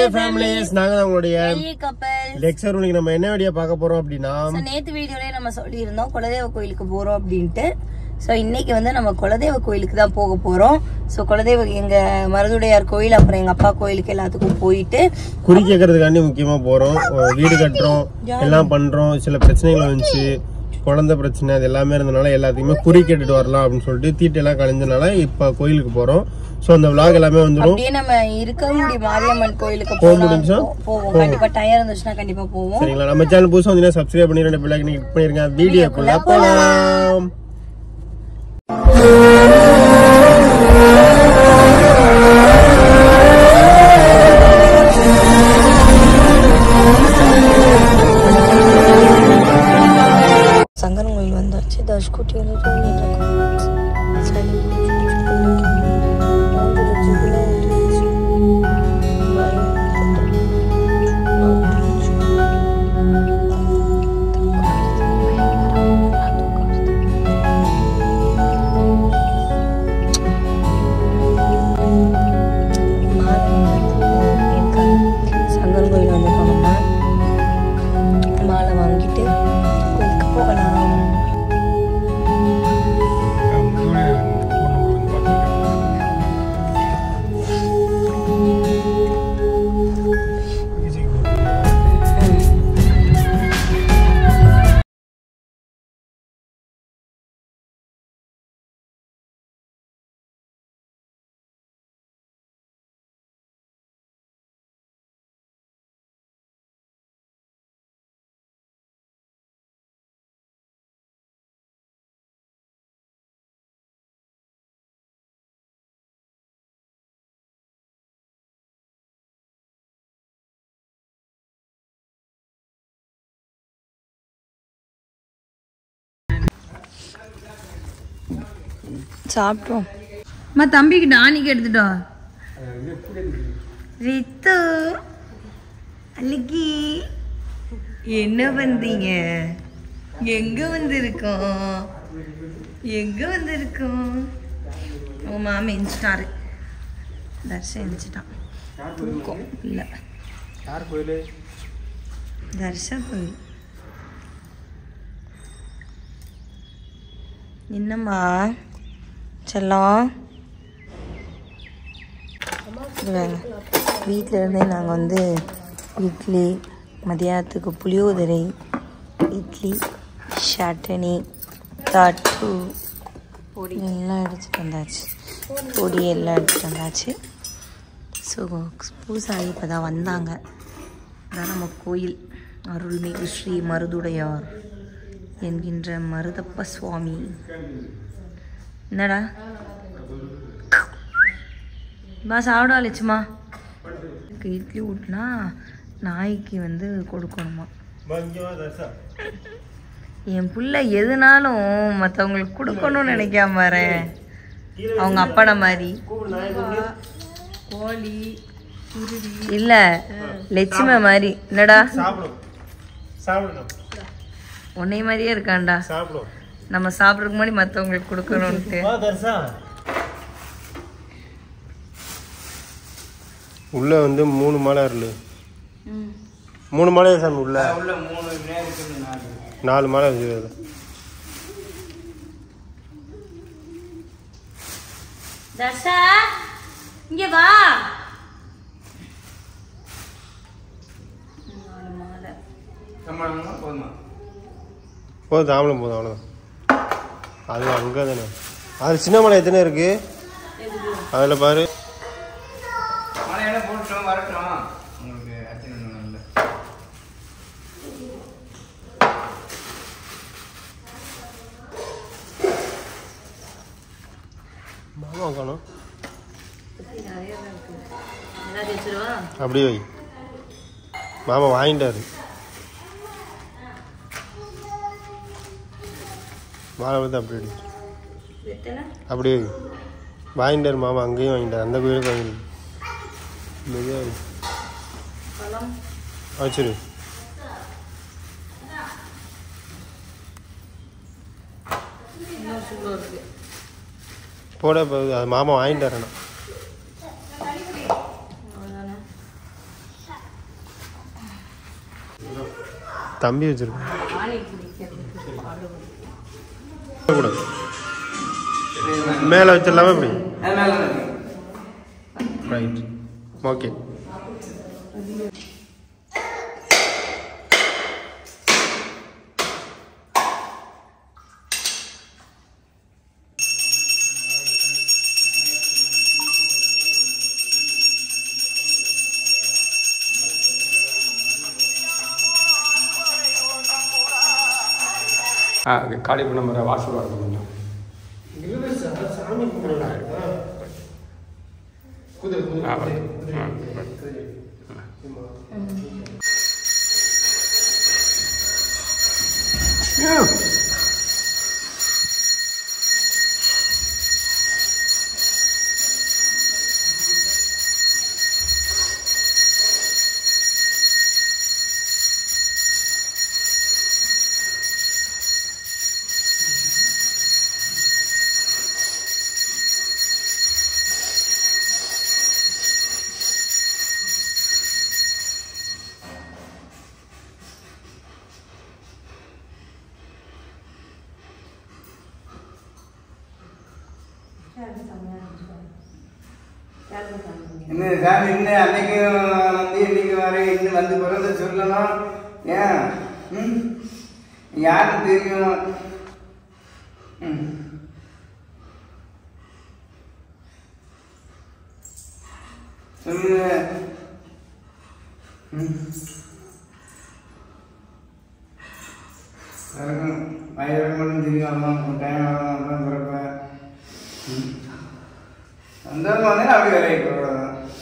Families, நாங்க தான் உங்களுடைய லெக்சர். இன்னைக்கு நம்ம என்ன வீடியோ பார்க்க போறோம் அப்படின்னா, நேத்து வீடியோலயே நம்ம சொல்லி இருந்தோம் குலதெய்வ கோயிலுக்கு போறோம் அப்படின்ட்டு. சோ இன்னைக்கு வந்து நம்ம குலதெய்வ கோயிலுக்கு தான் போக போறோம். சோ குலதெய்வ எங்க மருதுடையார் கோயில், அப்புறம் எங்க அப்பா கோயிலுக்கு எல்லாத்துக்கும் போயிட்டு குறி கேட்கறதுக்காண்டி முக்கியமா போறோம். வீடு கட்டுறோம், எல்லாம் பண்றோம். சில பிரச்சனைகள் வந்துச்சு, குழந்தை பிரச்சனை, அது எல்லாமே இருந்தனால எல்லாத்தையுமே குறி கேட்டுட்டு வரலாம் அப்படின்னு சொல்லிட்டு தீட்டு எல்லாம் கழிஞ்சனால இப்ப கோயிலுக்கு போறோம். சோ அந்த vlog எல்லாமே வந்துரும். அப்படியே நம்ம இருக்கங்குடி மாரியம்மன் கோயிலுக்கு போவோம். கண்டிப்பா டைம் இருந்துச்சுன்னா கண்டிப்பா போவோம். சரிங்களா? நம்ம சேனல் புதுசா வந்தீங்கன்னா சப்ஸ்கிரைப் பண்ணி ரெண்டு பெல் ஐகானை கிளிக் பண்ணிருங்க. வீடியோக்குள்ள போலாம். சங்கரன் கோயில் வந்தாச்சு. தஷ்குட்டி வந்து தூங்கிட்டு இருக்கோம். சங்கரன் கோயில் வந்துட்டோம். நம்ம மாலை வாங்கிட்டு கோயிலுக்கு போகலாம். சாப்பிட்டோம். அம்மா தம்பிக்கு டானிக்கு எடுத்துட்டோம். ரித்து அன்னைக்கு என்ன பண்றீங்க? எங்க வந்திருக்கோம்? உங்க மாமா எந்திச்சிட்டாரு. தர்ஷன் எந்திச்சிட்டான். தூக்கம் இல்லை. தர்ஷன் கோயில். என்னம்மா செல்லம்? வீட்டில் இருந்தே நாங்கள் வந்து இட்லி, மதியானத்துக்கு புளியோதரை, இட்லி, சட்னி, தட்டு எல்லாம் எடுத்துகிட்டு வந்தாச்சு. பொடி எல்லாம் எடுத்துகிட்டு வந்தாச்சு. ஸோ பூசாரி இப்போ தான் வந்தாங்க. அதான் நம்ம கோயில் அருள்மிகு ஸ்ரீ மருதுடையார் என்கின்ற மருதப்ப சுவாமி. என்னடா பா சாப்பிடா லட்சுமா? இட்லி ஊட்டினா நாய்க்கு வந்து கொடுக்கணுமா? என் பிள்ளை எதுனாலும் மற்றவங்களுக்கு கொடுக்கணும்னு நினைக்காம பாரு. அவங்க அப்பட மாதிரி கோழி இல்ல லட்சுமி மாதிரி. என்னடா உன்னை மாதிரியே இருக்காண்டா. நம்ம சாப்பிட்றதுக்கு முன்னாடி மற்றவங்களுக்கு கொடுக்கணும்ட்டு. உள்ள வந்து 3 மாலை இருக்கு. 3 மாலை சாமி உள்ள 4 மாலை இருக்கு. தர்ஷா இங்க வா. 4 மாலை போதும், தாமலம் போதும், அவ்வளோதான். அது அங்கே தானே. அது சின்ன மலை எத்தனை இருக்கு அதில் பாரு. மாமா காணும் அப்படியே வை. மாமா வாங்கிட்டாரு. மாலை வந்து அப்படியே அப்படியே வாங்கிட்டாரு மாமா. அங்கேயும் வாங்கிட்டார், அந்த கோயிலுக்கு வாங்கிட்டு வச்சிரு. போட அது மாமா வாங்கிட்டாரண்ணா. தம்பி வச்சிருக்கேன் மேலே வச்சிடலாமா இப்படி ரைட் ஓகே காளி பண்ண ஆசீர்வாதம் கொஞ்சம் என்ன சாமி இன்னும் அன்னைக்கு வந்து இன்னைக்கு வர இன்னும் வந்து பிறந்த சொல்லணும் ஏன் யாருக்கு தெரியும் சொல்லு வயது மட்டும் தெரியும் அம்மா டைம் ஆகும் பிறப்ப சந்தோஷம் வந்து அப்படி வேலைக்கு போகலாம்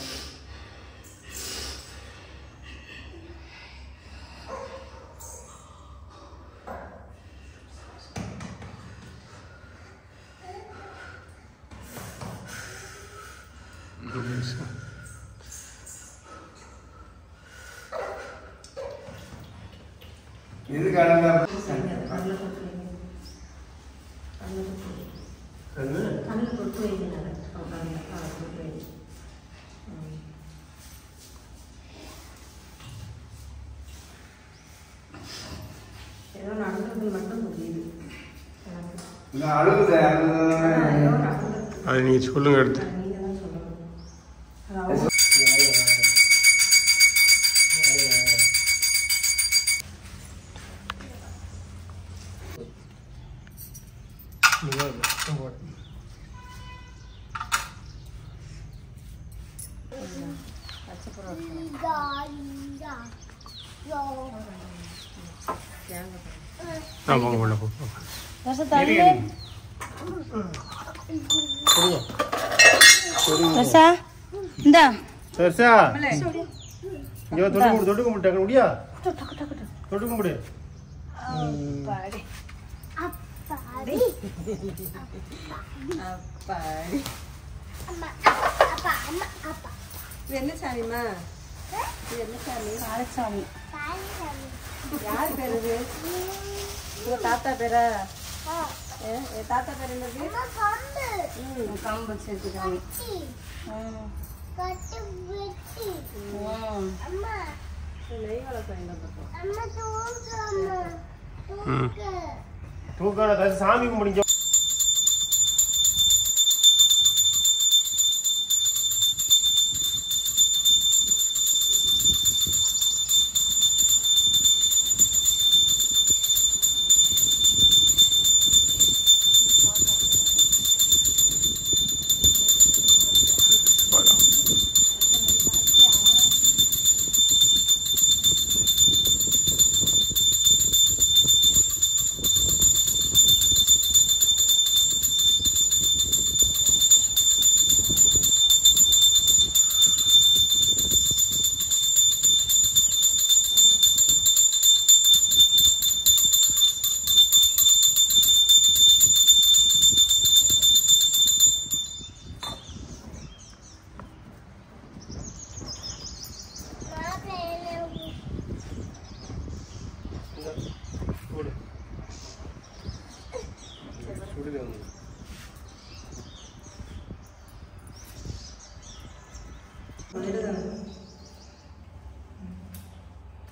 எதுக்காக அது நீங்கள் சொல்லுங்க எடுத்து தொட்டு கும்பிட்டு முடியா தொட்டு கும்பிடு என்ன சாமிமா என்ன சாமி காரசாமி யார் பேர் இது உங்க தாத்தா பேரா தாத்தா பேர் என்னது கம்பு வச்சிருக்காங்க நெய் வளர்ப்பேன் என்ன தூக்கான சாமி கும்பிடிங்க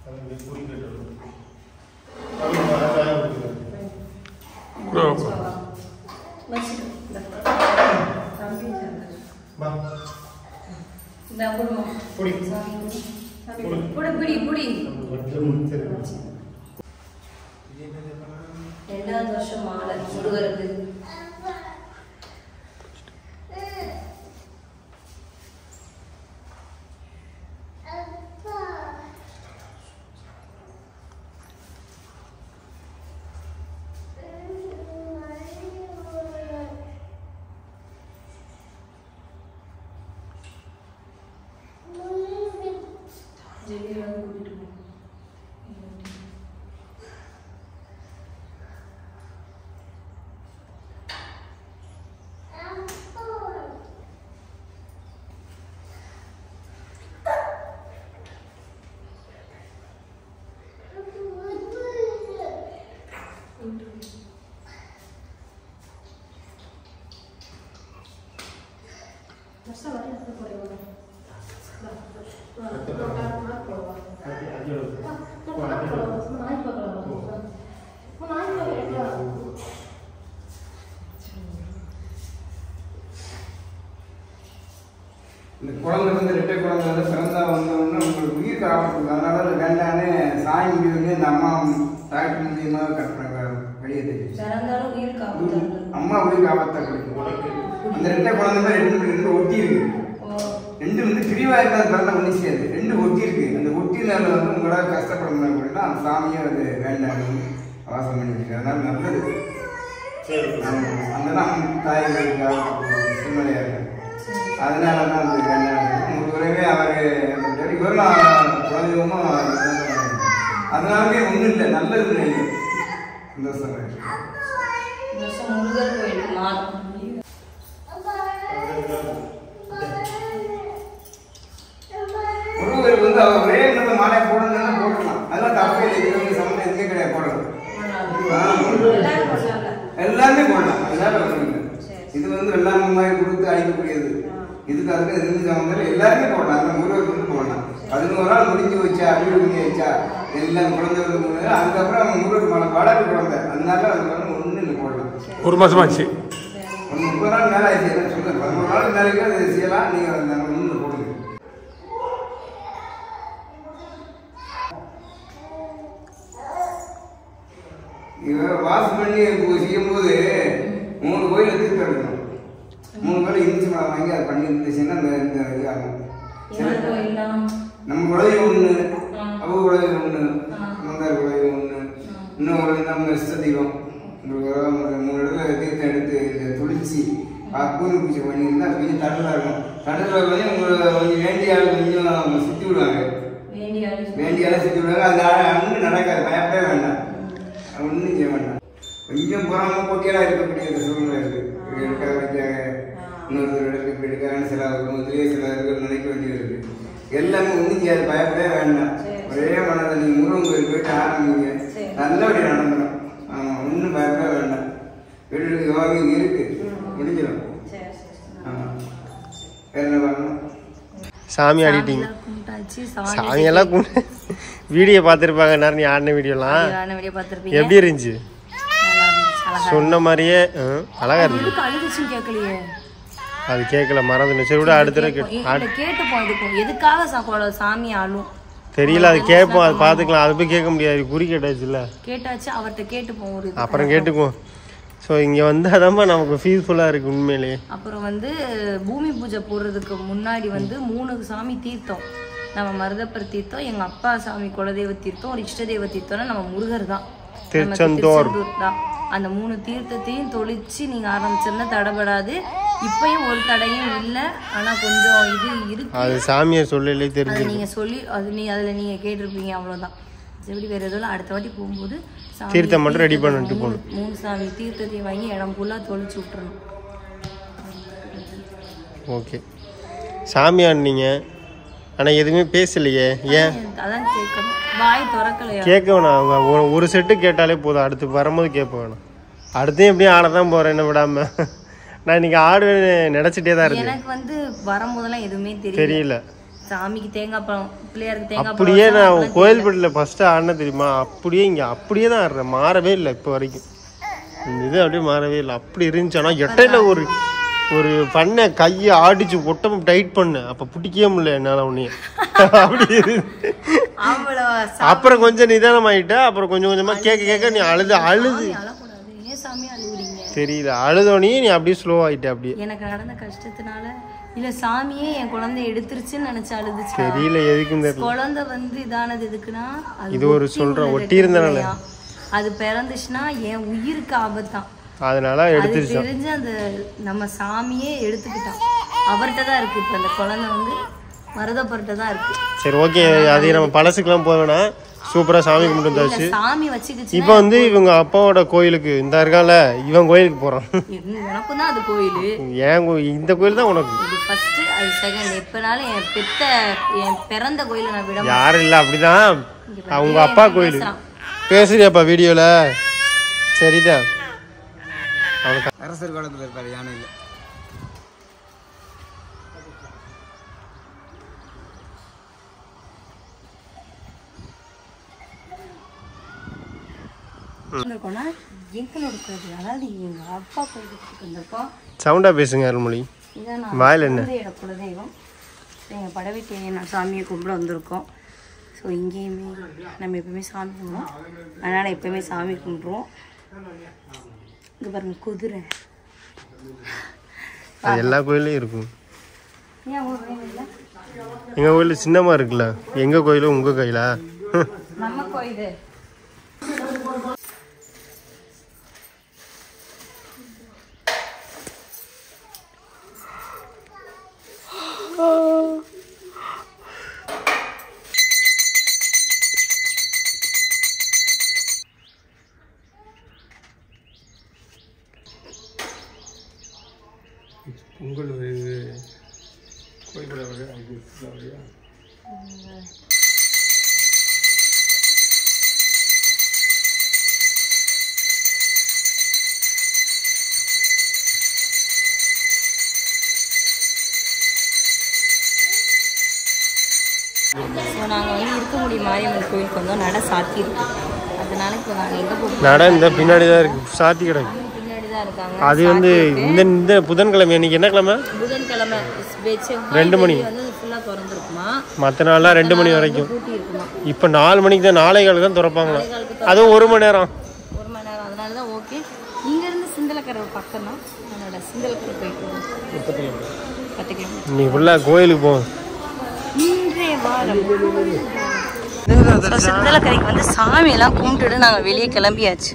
ரெண்டாவது வருஷம் மாலை முருகருக்கு. இந்த குழந்தை வந்து ரெட்டை குழந்தை வந்து பிறந்தா வந்தோடனே உங்களுக்கு உயிருக்கு ஆபத்து. அதனால அது வேண்டான்னு சாமி முடிவு இந்த அம்மா டாக்டர் மூலியமாக கட்டுறாங்க வெளியே தெரியும். அம்மா உயிருக்கு ஆபத்தா கிடைக்கும். அந்த ரெட்டை குழந்தை ரெண்டு ஒட்டி இருக்கு. ரெண்டு வந்து பிரிவா இருக்காது பிறந்தா ஒண்ணு செய்யாது. ரெண்டு ஒட்டி இருக்கு. அந்த ஒட்டினால வந்து உங்களால் கஷ்டப்பட முடியும் அப்படின்னா அந்த சாமியை அது வேண்டாம் வாசம் பண்ணி வச்சுருக்கு. அதனால நல்லது. அந்த தாய்களுக்காக சூழ்நிலையா இருக்கு. அதனால தான் அது வேண்டாம். முருகரவே அவர் இவரும் குலதெய்வமும் அதனாலே ஒன்றும் இல்லை, நல்லது இல்லை. சந்தோஷம். முருகர் கோயில் முருகருக்கு வந்து அவர் ஒரே நல்ல மாலை போடணும்னா போடலாம். அதெல்லாம் தப்பே இல்லை. சமயம் எதுக்கே கிடையாது போடலாம். எல்லாமே போடலாம். அதனால ஒன்றும் இல்லை. இது வந்து வெள்ளாமை மாதிரி கொடுத்து அழிக்கக்கூடியது. இதுக்கு அதுக்கு எதுவும் சம்பந்தம் எல்லாருமே போடலாம். அந்த முருகருக்கு வந்து போடலாம். 11 நாள் முடிஞ்சு வச்சா வீடு பண்ணி வச்சா எல்லாம் குழந்தை அதுக்கப்புறம் அவங்க முருகருக்கு மழை வளர்ப்பு குழந்தை. அதனால அது வந்து ஒன்றும் இல்லை போடலாம். 1 மாசமாச்சு. 30 நாள் மேலே ஆயிடுச்சு. என்ன சொல்லுங்க, 11 நாள் மேலேக்கு அது செய்யலாம். நீங்கள் ஒன்று போடுங்க. வாசம் பண்ணி செய்யும்போது 3 கோயிலை திருப்பி எடுக்கணும். 3 கோயிலை இனிச்சு மழை வாங்கி அதை பண்ணி இருந்துச்சுன்னா இந்த இது ஆகும். நம்ம குலதெய்வம் ஒன்று, அவங்க குலதெய்வம் ஒன்று, மந்தார் குலதெய்வம் ஒன்று, இன்னும் குலதெய்வம் நம்ம இஷ்ட தெய்வம். 3 இடத்துல தீர்த்தம் எடுத்து துளிச்சு பூமி பூஜை பண்ணியிருந்தா கொஞ்சம் தடுதலாக இருக்கும். தடுதலாக கொஞ்சம் உங்களை கொஞ்சம் வேண்டியால் கொஞ்சம் சுற்றி விடுவாங்க. வேண்டியால சுற்றி விடுவாங்க. அந்த அண்ணு நடக்காது. பயப்படவே வேண்டாம். ஒன்றும் செய்ய வேண்டாம். கொஞ்சம் புறாம போட்டியெல்லாம் இருக்கக்கூடிய இந்த சூழ்நிலை இருக்கு. எடுக்க வைக்காங்க, இன்னொருத்தர் எடுக்க எடுக்கிறான்னு சில குடும்பத்திலேயே சில நினைக்க வேண்டியது இருக்கு. எல்லாமே ஒன்றும் செய்யாது. பயப்படவே வேண்டாம். ஒரே மனதை நீங்கள் முருகன் கோயில் போயிட்டு ஆரம்பிங்க. நல்லபடியாக நடந்துடும். ஆமாம், ஒன்றும் பயப்படவே வேண்டாம். வீடு யோகி இருக்கு, முடிஞ்சிடும். ஆமாம், வேற என்ன பண்ணணும்? சாமி ஆடிட்டீங்க. சாமியெல்லாம் வீடியோ பார்த்துருப்பாங்க. நேரம் நீ ஆடின வீடியோலாம் எப்படி இருந்துச்சு? சொன்ன மாதிரியே அழகா இருந்துச்சு. அது கேட்கல, மறந்துடும். சரி விட அடுத்த கேட்டுப்போம். எதுக்காக சாமி ஆளும் தெரியல. அது கேட்போம், அது பார்த்துக்கலாம். அது போய் கேட்க முடியாது. குறி கேட்டாச்சுல்ல, கேட்டாச்சு. அவர்கிட்ட கேட்டுப்போம். அப்புறம் கேட்டுக்குவோம். ஸோ இங்கே வந்து அதாம்மா நமக்கு ஃபீஸ்ஃபுல்லாக இருக்குது உண்மையிலேயே. அப்புறம் வந்து பூமி பூஜை போடுறதுக்கு முன்னாடி வந்து 3 சாமி தீர்த்தம். நம்ம மருதப்பர் தீர்த்தம், எங்கள் அப்பா சாமி குலதெய்வ தீர்த்தம், ஒரு இஷ்டதெய்வ தீர்த்தம்னா நம்ம முருகர் தான், திருச்செந்தூர் தான். அந்த 3 தீர்த்தத்தையும் தொளிச்சு நீங்கள் ஆரம்பிச்சிருந்தா தடைபடாது. இப்பயும் ஒரு தடையும் இல்லை. ஆனால் கொஞ்சம் இது இருக்கு. அது சாமியை சொல்லலே தெரிஞ்சு நீங்கள் சொல்லி அதில் நீங்கள் கேட்டிருப்பீங்க. அவ்வளோதான். எப்படி வேறு எதுவும் அடுத்த வாட்டி போகும்போது தீர்த்தம் மட்டும் ரெடி பண்ணிட்டு போகணும். 3 சாமி தீர்த்தத்தையும் வாங்கி இடம் ஃபுல்லாக தொளிச்சு விட்டுறணும். ஓகே. சாமி ஆடினீங்க, ஆனால் எதுவுமே பேசலையே. ஏன்? அதான் கேட்கணும், வாய் திறக்கலையா? கேட்க வேணாம். அவங்க ஒரு செட்டு கேட்டாலே போதும். அடுத்து வரும்போது கேட்ப வேணாம். அடுத்தையும் எப்படியும் ஆட தான் போகிறேன், என்ன விடாம. நான் இன்னைக்கு ஆடுவேன்னு நினச்சிட்டே தான் இருக்கேன். எனக்கு வந்து வரும்போதெல்லாம் எதுவுமே தெரியல. சாமிக்கு தேங்காய் பழம், பிள்ளையாருக்கு தேங்காய் பழம் அப்படியே வச்சா நான் அப்பெல்லாம் கோயில்பட்டியில் ஃபஸ்ட்டு ஆடின தெரியுமா, அப்படியே இங்கே அப்படியே தான் ஆடுறேன், மாறவே இல்லை இப்போ வரைக்கும். இந்த இது அப்படியே மாறவே இல்லை, அப்படி இருந்துச்சு. ஆனால் இடையில ஒரு பண்ண கையை ஆடிச்சு ஒட்டமும் டைட் பண்ணேன், அப்போ பிடிக்கவே முடியல என்னால் உன்னைய. அப்படி இருந்து அப்புறம் கொஞ்சம் நிதானம் ஆகிட்டா, அப்புறம் கொஞ்சம் கொஞ்சமாக கேட்க நீ அழுது அழக்கூடாது. ஏன் சாமி அழுகுறீங்க தெரியல, அழுதோனே நீ அப்படியே ஸ்லோ ஆகிட்ட. அப்படியே எனக்கு நடந்த கஷ்டத்தினால இல்ல சாமியே என் குழந்தை எடுத்துருச்சுன்னு நினைச்சு அழுதுச்சு. தெரியல எதுக்குன்னு தெரியல. குழந்தை வந்து இதானது எதுக்குன்னா இது ஒரு சொல்றேன் ஒட்டி இருந்தனால, அது பிறந்துச்சுன்னா என் உயிருக்கு ஆபத்தான், அதனால எடுத்துருச்சு. தெரிஞ்சு அந்த நம்ம சாமியே எடுத்துக்கிட்டான். அவர்கிட்ட தான் இருக்கு இப்ப அந்த குழந்தை வந்து மருதப்பர்கிட்ட தான் இருக்கு. சரி ஓகே, அது நம்ம பழசுக்கெல்லாம் போவேனா, சூப்பரா சாமி கும்பிட்டு வந்தாச்சு. சாமி வச்சுக்கிச்சு. இப்போ வந்து இவங்க அப்பாவோட கோயிலுக்கு இந்த இருக்கால, இவன் கோயிலுக்கு போறான். எனக்கும் தான் அது கோயில், ஏன் இந்த கோயில் தான் உனக்கு. இது ஃபர்ஸ்ட், அது செகண்ட். எப்பனாலும் என் பிறந்த கோயில நான் விட யாரும் இல்லை, அப்படிதான் அவங்க அப்பா கோயில். பேசுறியாப்பா வீடியோல? சரிதான். அரசர் காலத்தில் இருக்காரு யானையில். எங்களோட கோயில், அதாவது எங்க அப்பா கோயிலுக்கு வந்திருக்கோம். சவுண்டா பேசுங்க அருள்மொழி. வாயில் என்ன? குலதெய்வம் எங்கள் படவீட்டு நான் சாமியை கும்பிட வந்திருக்கோம். ஸோ இங்கேயுமே நம்ம எப்பவுமே சாமி கும்பிடுவோம், அதனால் எப்பவுமே சாமி கும்பிடுவோம். இங்கே பாருங்க குதிரை, அது எல்லா கோயிலையும் இருக்கும். ஏன் உங்கள் கோயில் இல்லை? எங்கள் கோயில் சின்னமாக இருக்குல்ல, எங்கள் கோயிலும் உங்கள் கோயிலா? நம்ம கோயில் பொங்கல் வருது, கோயில் வருது, அப்படியா? ஸோ நாங்கள் வந்து இருக்கக்கூடிய மாரியம்மன் கோயிலுக்கு வந்தோம். நடை சாத்தி இருக்கு, அதனால இப்போ நாங்கள் எங்கே போகிறோம்? நடை இந்த பின்னாடி தான் இருக்கு, சாத்தி கிடக்கு. பின்னாடி தான் இருக்காங்க. அது வந்து இந்த புதன்கிழமை, இன்னைக்கு என்ன கிழமை? புதன்கிழமை 2 மணி வந்து ஃபுல்லாக திறந்துருக்குமா, மற்ற நாள்லாம் 2 மணி வரைக்கும். பூட்டி இருக்குமா. இப்போ 4 மணிக்கு தான், 4:15 தான் திறப்பாங்களா, அதுவும் 1 மணி நேரம். 1 மணி நேரம், அதனால தான் ஓகே. இங்கேருந்து சிந்தலக்கரை பக்கம் தான், அதோட சிந்தலக்கரை போயிட்டு 10 கிலோமீட்டர். நீ ஃபுல்லாக கோயிலுக்கு போ. இன்றைய வாரம் சிந்தலக்கரைக்கு வந்து சாமியெல்லாம் கும்பிட்டுட்டு நாங்கள் வெளியே கிளம்பியாச்சு.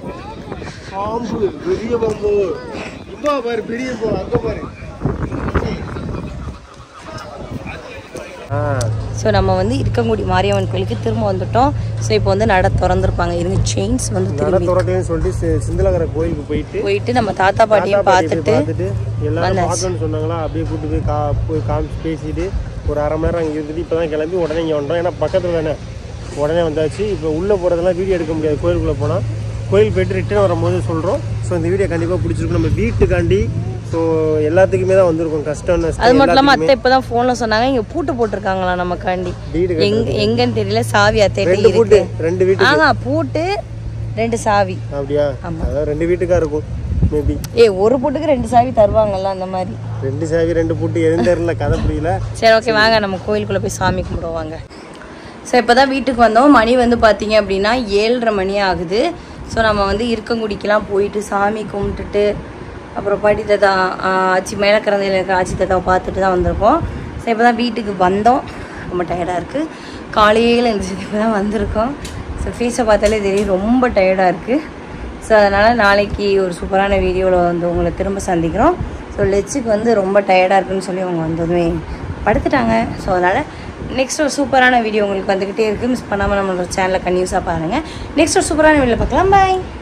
ஸோ நம்ம வந்து இருக்கங்குடி மாரியம்மன் கோயிலுக்கு திரும்ப வந்துட்டோம். ஸோ இப்போ வந்து நடை திறந்துருப்பாங்க. இருங்க செயின்ஸ் வந்து திறந்தேன்னு சொல்லிட்டு சிந்தலக்கரை கோயிலுக்கு போயிட்டு நம்ம தாத்தா பாட்டியும் பார்த்துட்டு எல்லாரும் பார்க்கணும்னு சொன்னாங்களா, அப்படியே கூட்டு போய் காமிச்சு பேசிட்டு ஒரு 1/2 மணி நேரம் அங்கே இருந்துட்டு இப்போ தான் கிளம்பி உடனே இங்கே வந்தோம். ஏன்னா பக்கத்தில் தானே, உடனே வந்தாச்சு. இப்போ உள்ளே போகிறதெல்லாம் வீடியோ எடுக்க முடியாது, கோயிலுக்குள்ளே போனால். கோயில் போய்ட்டு ரிட்டர்ன் வரும்போது சொல்கிறோம். ஸோ இந்த வீடியோ கண்டிப்பாக பிடிச்சிருக்கும். நம்ம வீட்டுக்காண்டி ஸோ எல்லாத்துக்குமே தான் வந்திருக்கும் கஷ்டம். அது மட்டும் இல்லாமல் அத்தை இப்போ தான் ஃபோனில் சொன்னாங்க இங்கே பூட்டு போட்டிருக்காங்களா நமக்காண்டி. எங்கன்னு தெரியல, சாவி அத்தை இருக்கு. 2 வீட்டு பூட்டு 2 சாவி. அப்படியா? அதான் 2 வீட்டுக்கா இருக்கும் மேபி. ஒரு பூட்டுக்கு 2 சாவி தருவாங்கல்ல, அந்த மாதிரி. 2 சாவி 2 பூட்டு எதுவும் தெரியல, கதை புரியல. சரி ஓகே, வாங்க நம்ம கோயிலுக்குள்ளே போய் சாமி கும்பிடுவாங்க. ஸோ இப்போ தான் வீட்டுக்கு வந்தோம். மணி வந்து பார்த்தீங்க அப்படின்னா 7:30 மணி ஆகுது. ஸோ நம்ம வந்து இருக்கங்குடிக்கெலாம் போயிட்டு சாமி கும்பிட்டுட்டு அப்புறம் பாட்டி தாத்தா ஆச்சி மேலக்கரந்தையில் இருக்கிற ஆச்சி தாத்தாவை பார்த்துட்டு தான் வந்திருக்கோம். ஸோ இப்போ தான் வீட்டுக்கு வந்தோம். ரொம்ப டயர்டாக இருக்குது. காலையில் எழுந்திரிச்சு இப்போ தான் வந்திருக்கோம். ஸோ ஃபேஸை பார்த்தாலே தெரியும் ரொம்ப டயர்டாக இருக்குது. ஸோ அதனால் நாளைக்கு ஒரு சூப்பரான வீடியோவில் வந்து உங்களை திரும்ப சந்திக்கிறோம். ஸோ லெச்சுக்கு வந்து ரொம்ப டயர்டாக இருக்குன்னு சொல்லி அவங்க வந்ததுமே படுத்துட்டாங்க. ஸோ அதனால் நெக்ஸ்ட் ஒரு சூப்பரான வீடியோ உங்களுக்கு வந்துக்கிட்டே இருக்குது. மிஸ் பண்ணாமல் நம்மளோட சேனலை கன்யூஸாக பாருங்கள். நெக்ஸ்ட் ஒரு சூப்பரான வீடியோவில் பார்க்கலாம். பாய்.